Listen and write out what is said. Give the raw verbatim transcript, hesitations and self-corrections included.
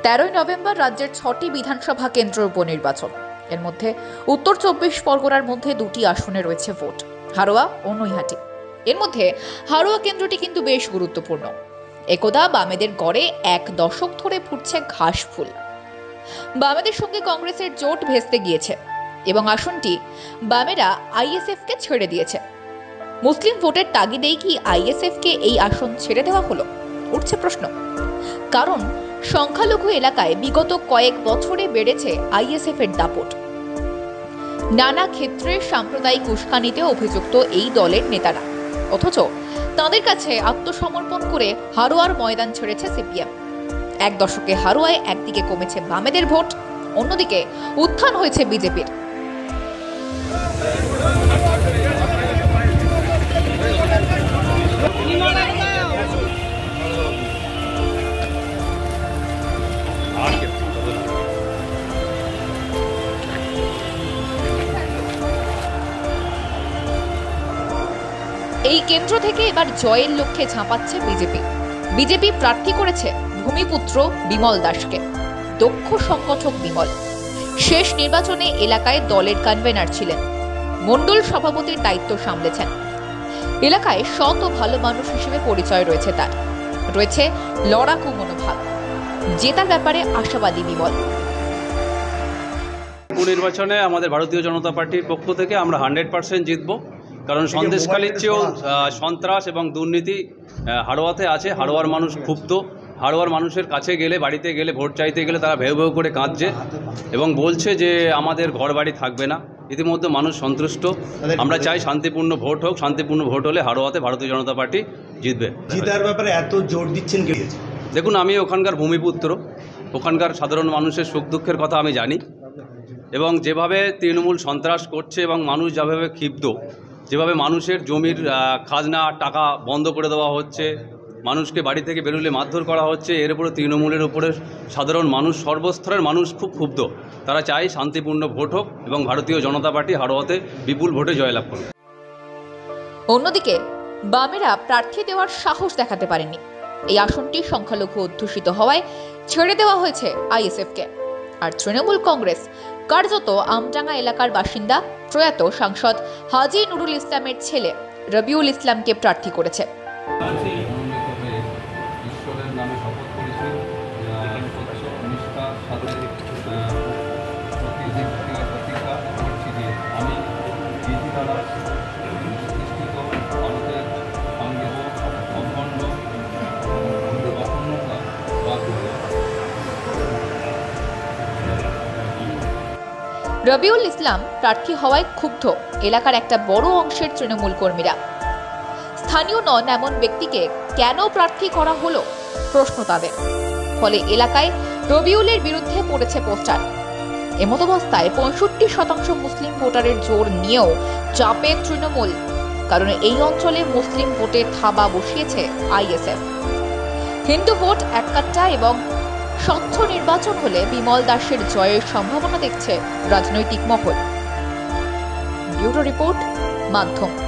তেরোই নভেম্বর রাজ্যের ছটি বিধানসভা কেন্দ্র উপনির্বাচন। এর মধ্যে উত্তর চব্বিশ পরগনার মধ্যে দুটি আসনে রয়েছে ভোট, হারোয়া ও নৈহাটি। এর মধ্যে হারোয়া কেন্দ্রটি কিন্তু বেশ গুরুত্বপূর্ণ। একদা বামেদের গড়ে এক দশক ধরে ফুটছে ঘাস ফুল। বামেদের সঙ্গে কংগ্রেসের জোট ভেস্তে গিয়েছে এবং আসনটি বামেরা আইএসএফ কে ছেড়ে দিয়েছে। মুসলিম ভোটের তাগিদেই কি আইএসএফ কে এই আসন ছেড়ে দেওয়া হলো, উঠছে প্রশ্ন। কারণ সংখ্যালঘু এলাকায় বিগত কয়েক বছরে বেড়েছে আইএসএফ এর দাপট। নানা ক্ষেত্রে সাম্প্রদায়িক উস্কানিতে অভিযুক্ত এই দলের নেতারা, অথচ তাদের কাছে আত্মসমর্পণ করে হারোয়ার ময়দান ছেড়েছে সিপিএম। এক দশকে হারোয়ায় একদিকে কমেছে বামেদের ভোট, অন্যদিকে উত্থান হয়েছে বিজেপির। এই কেন্দ্র থেকে এবার জয়ের লক্ষ্যে ঝাঁপাচ্ছে বিজেপি। বিজেপি প্রার্থী করেছে ভূমিপুত্র বিমল দাসকে। দক্ষ সংগঠক বিমল শেষ নির্বাচনে এলাকায় দলের কনভেনার ছিলেন, মণ্ডল সভাপতির দায়িত্ব সামলেছেন। এলাকায় সৎ ও ভালো মানুষ হিসেবে পরিচয় রয়েছে তার, রয়েছে লড়াকু মনোভাব। জেতার ব্যাপারে আশাবাদী বিমল। উপনির্বাচনে আমাদের ভারতীয় জনতা পার্টির পক্ষ থেকে আমরা হান্ড্রেড পার্সেন্ট জিতবো, কারণ সন্দেশখালীর চেয়েও সন্ত্রাস এবং দুর্নীতি হারোয়াতে আছে। হারোয়ার মানুষ ক্ষুব্ধ। হারোয়ার মানুষের কাছে গেলে, বাড়িতে গেলে, ভোট চাইতে গেলে তারা ভেউ ভেউ করে কাঁদছে এবং বলছে যে আমাদের ঘর বাড়ি থাকবে না। ইতিমধ্যে মানুষ সন্তুষ্ট। আমরা চাই শান্তিপূর্ণ ভোট হোক। শান্তিপূর্ণ ভোট হলে হারোয়াতে ভারতীয় জনতা পার্টি জিতবে। জিতার ব্যাপারে এত জোর দিচ্ছেন কে? দেখুন, আমি ওখানকার ভূমিপুত্র, ওখানকার সাধারণ মানুষের সুখ দুঃখের কথা আমি জানি এবং যেভাবে তৃণমূল সন্ত্রাস করছে এবং মানুষ যেভাবে ক্ষিপ্ত, যেভাবে মানুষের জমির খাজনা টাকা বন্ধ করে দেওয়া হচ্ছে, মানুষকে বাড়ি থেকে বেরোলে মারধর করা হচ্ছে, এর উপরে তৃণমূলের উপরে সাধারণ মানুষ, সর্বস্তরের মানুষ খুব ক্ষুব্ধ। তারা চায় শান্তিপূর্ণ ভোট হোক এবং ভারতীয় জনতা পার্টি হারোয়াতে বিপুল ভোটে জয়লাভ করবে। অন্যদিকে বামেরা প্রার্থী দেওয়ার সাহস দেখাতে পারেনি। এই আসনটি সংখ্যালঘু অধ্যুষিত হওয়ায় ছেড়ে দেওয়া হয়েছে আইএসএফ কে। আর তৃণমূল কংগ্রেস কার্যত আমডাঙ্গা এলাকার বাসিন্দা প্রয়াত সাংসদ হাজী নুরুল ইসলামের ছেলে রবিউল ইসলামকে প্রার্থী করেছে। রবিউল ইসলাম প্রার্থী হওয়ায় ক্ষুব্ধ এলাকার একটা বড় অংশের তৃণমূল কর্মীরা। স্থানীয় নন এমন ব্যক্তিকে কেন প্রার্থী করা হলো প্রশ্ন তাদের। ফলে এলাকায় রবিউলের বিরুদ্ধে পড়েছে পোস্টার। এমতাবস্থায় পঁয়ষট্টি শতাংশ মুসলিম ভোটারের জোর নিয়েও চাপে তৃণমূল, কারণ এই অঞ্চলে মুসলিম ভোটে থাবা বসিয়েছে আইএসএফ। হিন্দু ভোট এককাট্টা এবং স্বচ্ছ নির্বাচন হলে বিমল দাসের জয়ের সম্ভাবনা দেখছে রাজনৈতিক মহল। ব্যুরো রিপোর্ট, মাধ্যম।